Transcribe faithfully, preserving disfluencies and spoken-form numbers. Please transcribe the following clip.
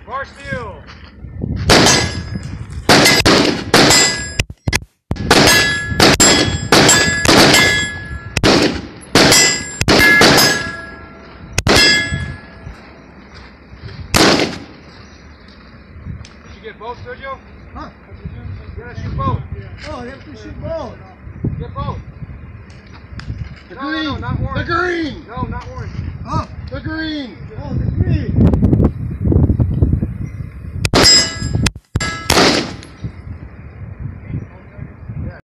Marshfield. Did you get both, Sergio? Huh? You gotta shoot both. Oh, they have to shoot both. Get both. The No, green. no, no, not orange. The green. No, not orange. Huh? The green. Oh, the green.